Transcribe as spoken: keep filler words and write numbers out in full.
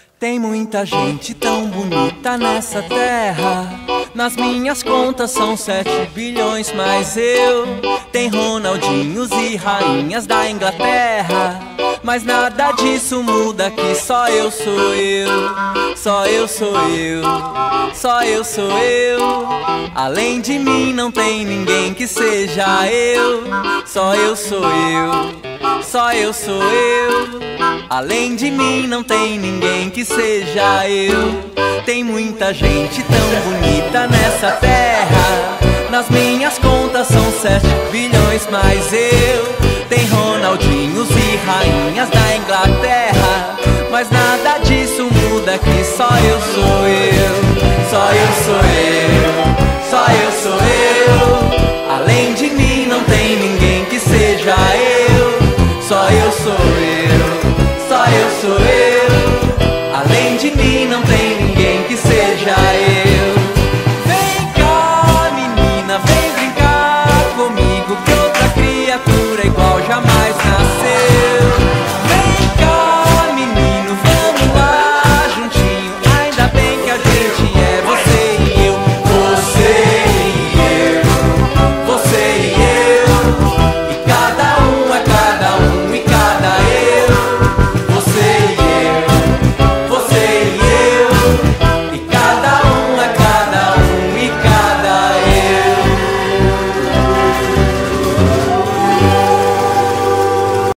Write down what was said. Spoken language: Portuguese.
Tem muita gente tão bonita nessa terra. Nas minhas contas são sete bilhões, mas eu tem Ronaldinhos e rainhas da Inglaterra. Mas nada disso muda que só eu sou eu, só eu sou eu, só eu sou eu. Além de mim não tem ninguém que seja eu, só eu sou eu, só eu sou eu. Além de mim não tem ninguém que seja eu. Tem muita gente tão bonita nessa terra. Nas minhas contas são sete bilhões, mas eu tem Ronaldinhos e rainhas da Inglaterra. Mas nada disso muda que só eu sou eu, só eu sou eu, só eu sou eu. Além de mim não tem ninguém que seja eu, só eu sou eu, só eu sou eu.